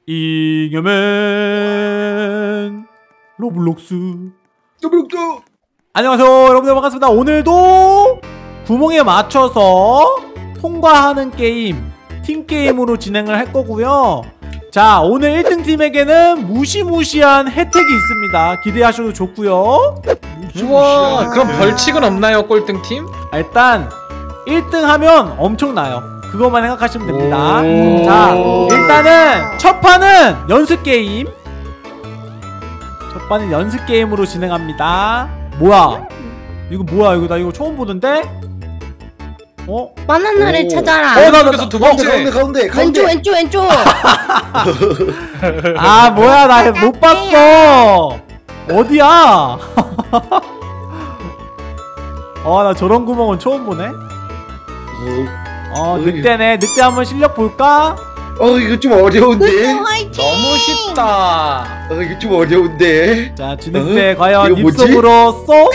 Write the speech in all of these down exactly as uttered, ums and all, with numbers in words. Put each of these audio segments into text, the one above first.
잉여맨 로블록스 로블록스. 안녕하세요 여러분들, 반갑습니다. 오늘도 구멍에 맞춰서 통과하는 게임, 팀게임으로 진행을 할 거고요. 자, 오늘 일 등 팀에게는 무시무시한 혜택이 있습니다. 기대하셔도 좋고요. 우와, 그럼 벌칙은 없나요, 꼴등 팀? 아, 일단 일 등 하면 엄청나요. 그것만 생각하시면 됩니다. 자, 일단은 첫 판은 연습 게임. 첫 판은 연습 게임으로 진행합니다. 뭐야? 이거 뭐야? 이거 나 이거 처음 보는데? 어? 바나나를 찾아라. 어, 나, 나, 두 번째. 가운데 가운데 가운데. 왼쪽 왼쪽 왼쪽. 아, 뭐야? 나 못 봤어. 어디야? 아, 나 저런 구멍은 처음 보네. 어, 늑대네. 늑대 한번 실력 볼까? 어, 이거 좀 어려운데. 너무 쉽다. 어, 이거 좀 어려운데. 자, 쥐늑대 어? 과연 이거 뭐지? 입속으로 쏙?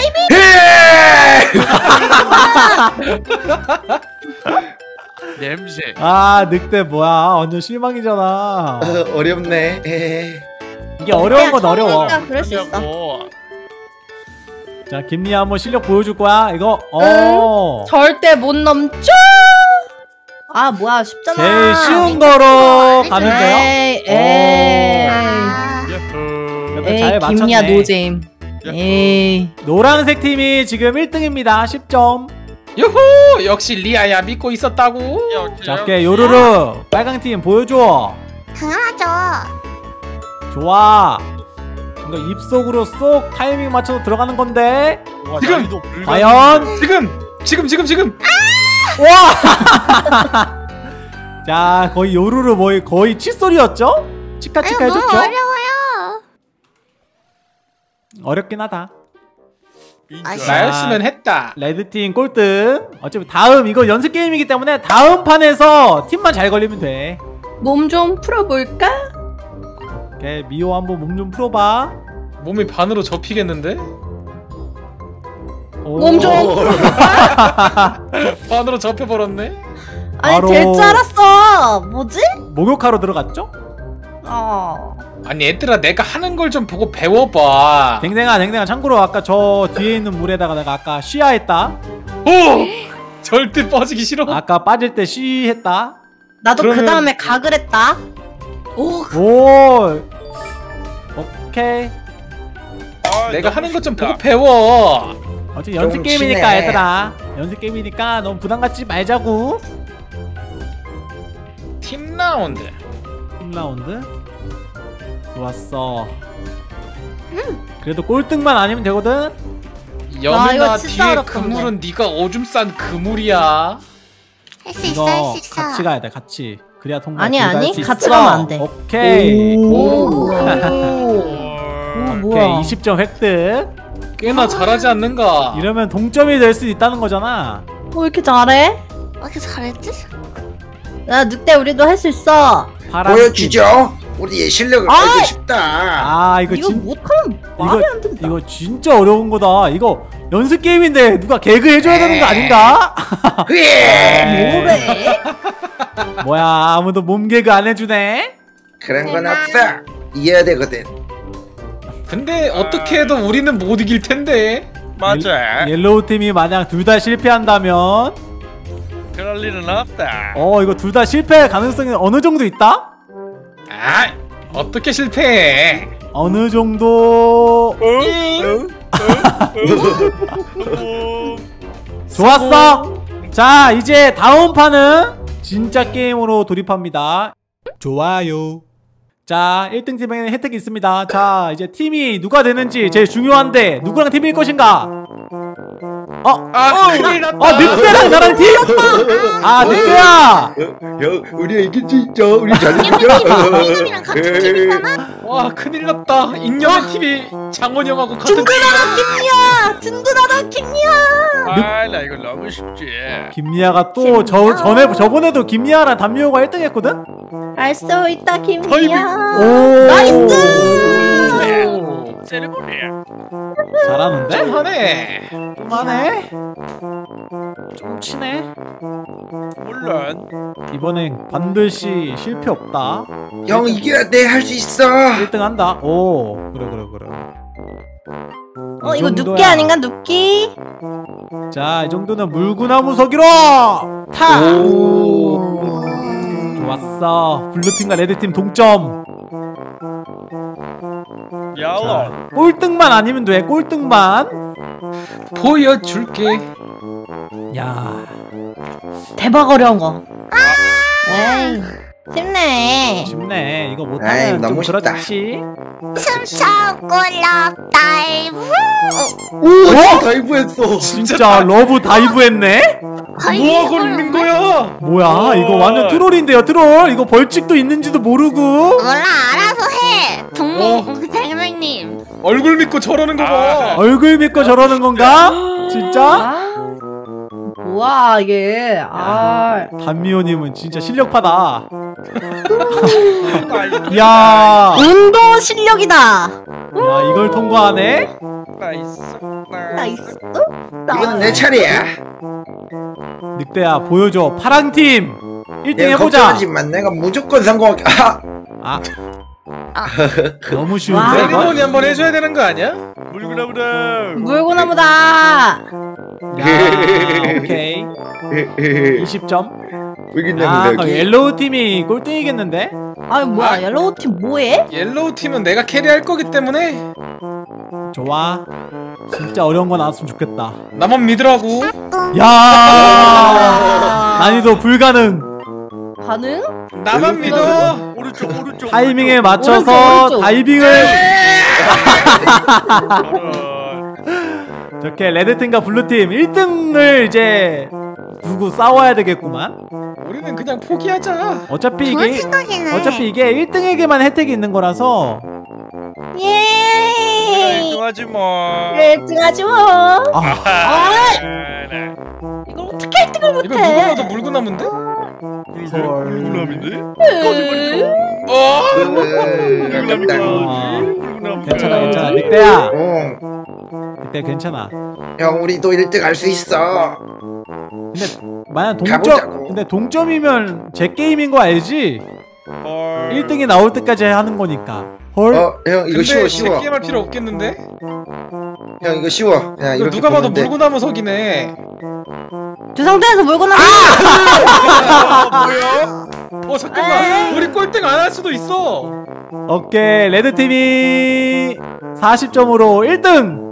냄새. 아, 늑대 뭐야? 완전 실망이잖아. 어, 어렵네. 에이. 이게 어려운 건 어려워. 그럴 수 있어. 자, 김리아 한번 실력 보여줄 거야. 이거 어. 응? 절대 못 넘죠. 아, 뭐야, 쉽잖아. 제일 쉬운 거로 가면 돼요. 에이, 에이. 이렇게 잘 에이, 맞췄네. 김리아 노잼. 에이. 노란색 팀이 지금 일 등입니다. 십 점. 유후, 역시 리아야, 믿고 있었다고. 자, 오케이. 요루루 빨강 팀 보여줘. 당연하죠. 좋아. 이거 입속으로 쏙 타이밍 맞춰서 들어가는 건데. 지금! 과연? 지금! 지금 지금 지금! 와! 자, 거의 요루루 뭐 거의 칫소리였죠? 치카치카 아유, 너무 해줬죠? 어려워요. 어렵긴 하다. 나였으면 했다. 레드팀 꼴등. 어차피 다음 이거 연습 게임이기 때문에 다음 판에서 팀만 잘 걸리면 돼. 몸 좀 풀어볼까? 오케이, 미호 한번 몸 좀 풀어봐. 몸이 반으로 접히겠는데? 몸 좀. 반으로 접혀버렸네? 아니, 바로- 될 줄 알았어. 뭐지? 목욕하러 들어갔죠? 어. 아니 얘들아, 내가 하는 걸 좀 보고 배워봐. 댕댕아 댕댕아, 참고로 아까 저 뒤에 있는 물에다가 내가 아까 쉬야했다. 오! 절대 빠지기 싫어. 아까 빠질 때 쉬했다. 나도 그러면- 그 다음에 각을 했다. 오. 오. 오케이. 내가 하는 것 좀 보고 배워. 어차피 연습 좀 게임이니까 치네. 얘들아. 연습 게임이니까 너무 부담 갖지 말자고. 팀 라운드. 팀 라운드. 좋았어. 그래도 꼴등만 아니면 되거든. 여민아, 이거 진짜 뒤에 어렵던데. 그물은 네가 오줌 싼 그물이야. 할 수 있어, 할 이거 수 있어. 같이 가야 돼. 같이. 그래야 통과. 아니, 둘다 아니, 할수 같이 있어. 가면 안 돼. 오케이. 오. 오, 뭐야. 오케이. 이십 점 획득. 꽤나 잘하지 않는가? 이러면 동점이 될 수 있다는 거잖아. 뭐 이렇게 잘해? 왜 이렇게 잘했지? 야, 늑대 우리도 할 수 있어. 파란 보여주죠. 우리의 실력을 아이! 알고 싶다. 아, 이거 이거 진 못하면 이거 말이 안 된다. 이거 진짜 어려운 거다. 이거 연습 게임인데 누가 개그 해줘야 되는 거 아닌가? 예. 뭐래? 뭐야, 아무도 몸 개그 안 해주네. 그런 건 없어. 이해야 되거든. 근데 어떻게 해도 우리는 못 이길 텐데. 맞아. 옐로우 팀이 만약 둘 다 실패한다면, 그럴 일은 없다. 어 이거 둘 다 실패 가능성이 어느 정도 있다? 아, 어떻게 실패해? 어느 정도. 좋았어. 자, 이제 다음 판은 진짜 게임으로 돌입합니다. 좋아요. 자, 일 등 팀에는 혜택이 있습니다. 자, 이제 팀이 누가 되는지 제일 중요한데 누구랑 팀일 것인가? 어? 아, 큰일 났다. 아, 늑대랑 나랑 팀? 아, 늑대야! 야, 우리가 이길 수 있죠. 우리 잘했죠. 이놈이랑 같은 팀이잖아? 와, 큰일 났다. 인형의 팀이 장원 형하고 같은 팀이야. 김리야! 든든하다, 김리야! 아, 나 이거 너무 쉽지. 김리아가 또 저, 전에, 저번에도 김리아랑 담요가 일 등 했거든? 알 수 있다, 김리야! 오! 나이스! 세레모니야. 잘하는데? 좀 하네. 좀 하네? 좀 치네? 물론. 이번엔 반드시 실패 없다. 형 이겨야 돼. 할 수 있어. 일 등 한다. 오, 그래 그래 그래. 어 이 이거 정도야. 눕기 아닌가 눕기? 자, 이 정도는 물구나무 서기로 타. 오. 좋았어. 블루팀과 레드팀 동점. 야옹. 꼴등만 아니면 돼. 꼴등만. 보여줄게. 야, 대박 어려운 거. 에이 쉽네. 쉽네. 이거 아이, 못하면 좀 너무 쉽다. 그렇지. 춤춰 꼴락 다이브. 오, 다이브했어. 진짜 러브 다이브했네. 뭐하고 있는 거야? 뭐야? 이거 완전 트롤인데요, 트롤. 이거 벌칙도 있는지도 모르고. 몰라 알아서 해. 동무 어. 대명님. 얼굴 믿고 저러는 거 봐. 얼굴 믿고 저러는 건가? 진짜? 아 뭐야 이게? 아 단미호님은 진짜 실력파다. 나이스. 야, 운동 실력이다. 야 이걸 통과하네. 나이스. 나이스. 이거는 내 차례야. 늑대야 보여줘. 파랑팀 일 등 내가 해보자. 걱정하지만 내가 무조건 성공할게. 아, 아, 너무 쉬운데 와. 이거? 세리머니 한번 해줘야 되는 거 아니야? 물구나무다. 물구나무다. 야, 오케이. 이십 점. 여기 아, 나무 그럼 여기. 옐로우 팀이 꼴등이겠는데? 아니 뭐야 옐로우 팀 뭐해? 옐로우 팀은 내가 캐리할 거기 때문에 좋아. 진짜 어려운 거 나왔으면 좋겠다. 나만 믿으라고. 야, 난이도 불가능. 가능? 나만 믿어. 오른쪽 오른쪽. 타이밍에 오른쪽. 맞춰서 오른쪽, 오른쪽. 다이빙을. 저런. 저렇게 레드팀과 블루팀 일 등을 이제 두고 싸워야 되겠구만. 우리는 그냥 포기하자. 어차피 좋은 이게 생각이네. 어차피 이게 일 등에게만 혜택이 있는 거라서. 예. 일등하지 뭐. 일 등하지 뭐. 아, 아 네. 이걸 어떻게 일 등을 이거 못해? 누구라도 물구나무인데? 물구나무인데? 어? 아깝다. 아, 괜찮아 괜찮아. 늑대야, 어, 늑대 괜찮아. 형 우리도 일 등 할 수 있어. 근데 만약 동점, 가보자고. 근데 동점이면 제 게임인 거 알지? 헐. 일 등이 나올 때까지 하는 거니까. 헐. 어, 형 이거 쉬워 근데 쉬워. 게임할 필요 없겠는데? 형 이거 쉬워. 야, 이거 이렇게 누가 봐도 보면 돼. 물구나무 석이네. 저 상태에서 물구나무. 아, 뭐야? 어 잠깐만, 우리 꼴등 안 할 수도 있어. 오케이, 레드팀이 사십 점으로 일 등.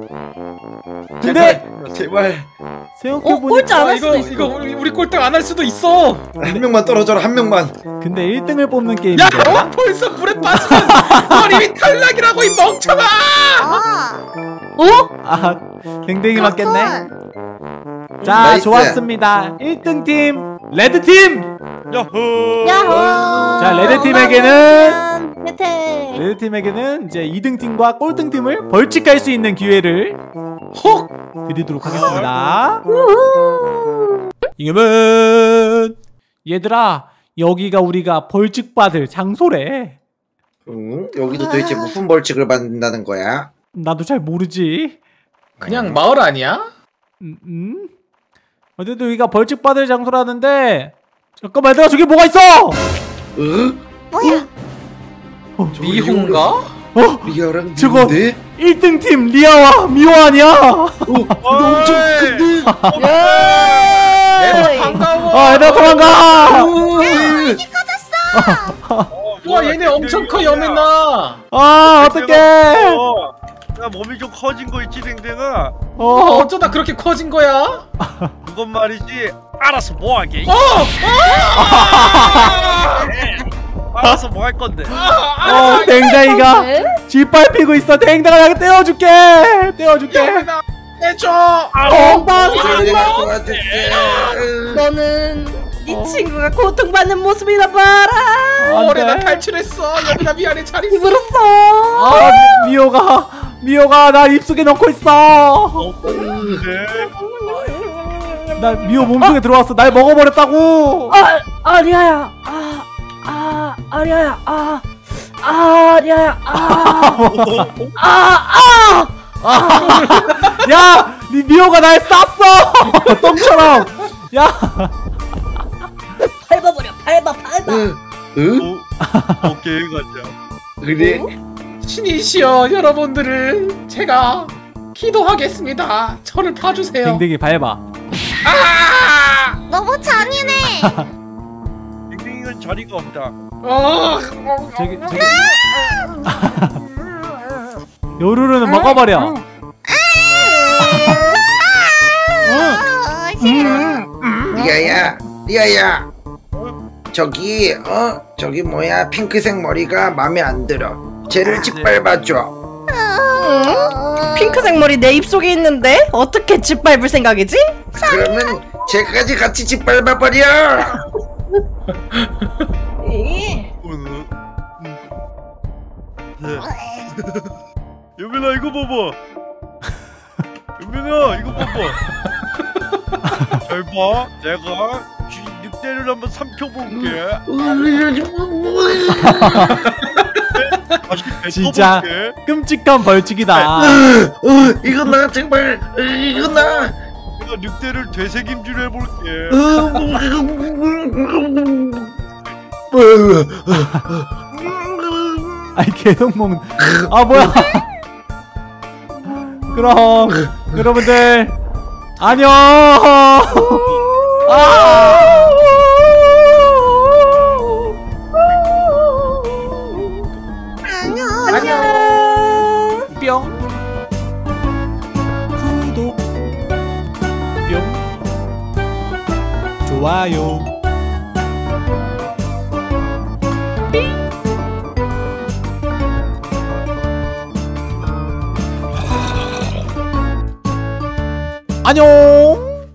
근데 제발, 제발 어 생각해보니까 꼴찌 안 아, 할 이거 수도 있어. 이거 우리, 우리 꼴등 안 할 수도 있어. 한 명만 떨어져라 한 명만. 근데 일 등을 뽑는 야, 게임이야. 어? 벌써 물에 빠지면 넌 이미 탈락이라고 이 멍청아. 어. 어? 아, 댕댕이 맞겠네. 자, 나이스. 좋았습니다. 일 등 팀 레드팀. 야호. 야호. 자, 레드팀에게는 혜택. 레드팀에게는 이제 이 등 팀과 꼴등 팀을 벌칙할 수 있는 기회를 헉. 드리도록 하겠습니다. 우후. 이겨면 얘들아, 여기가 우리가 벌칙 받을 장소래. 응? 여기도 도대체 무슨 벌칙을 받는다는 거야? 나도 잘 모르지. 그냥 마을 아니야? 음, 음? 어쨌든 여기가 벌칙 받을 장소라는데. 잠깐만, 얘들아, 저기 뭐가 있어? 응? 뭐야? 미호인가? 어? 리아랑 저거- 미호인데? 일 등 팀 리아와 미호 아니야? 어, 너 엄청 큰데? 얘들 예. 반가워. 아, 얘들아 도망가! 와, 얘네 엄청 커 여맨나. 아, 어떡해! 나 몸이 좀 커진 거 있지, 댕댕아. 어, 어, 어쩌다 그렇게 커진 거야? 그건 말이지. 알아서 뭐 하게. 어! 알아서 뭐 할 건데. 어, 댕댕이가 네? 짓밟히고 있어. 댕댕아, 내가 떼어줄게! 떼어줄게! 여맨아, 해줘. 어, 빵! 내가 도와줄게. 너는 네 친구가 고통받는 모습이나 봐라. 안 올해 나 돼. 탈출했어. 여맨아 미안해, 잘 있어. 힘들었어. 아, 미- 미호가, 미호가 나 입속에 넣고 있어! 나 미호 몸속에 들어왔어. 날 먹어버렸다고! 아, 아리아야. 아, 아, 아리아야. 아, 아, 야, 아, 아, 아. 야, 니 미호가 날 쐈어. 똥처럼. 야, 밟아버려, 밟아, 밟아. 응? 응? 오, 오케이 가자. 그래? 신이시여 여러분들을 제가 기도하겠습니다. 저를 봐주세요. 댕댕이 밟아. 아! 너무 잔인해. 댕댕이는 자리가 없다. 어, 저기 저기. 요루루는 먹어버려. 어, 싫어. 리아야, 리아야. 저기 어 저기 뭐야 핑크색 머리가 마음에 안 들어. 쟤를 짓밟아줘. 핑크색 머리 내 입속에 있는데 어떻게 짓밟을 생각이지? 그러면 쟤까지 같이 짓밟아버려. 이. 음, 음. 네. 여민아 이거 봐봐. 여민아 이거 봐봐. 잘 봐. 내가 쥐 늑대를 한번 삼켜볼게. 다시 진짜 뱉어볼게. 끔찍한 벌칙이다. 어, 이거 나 정말 이거 나. 내가 늑대를 되새김질 해볼게. 아니 계속 먹는. 아 뭐야? 그럼 여러분들 안녕. 아! 안녕. 뿅. 구독. 뿅. 좋아요. 안녕.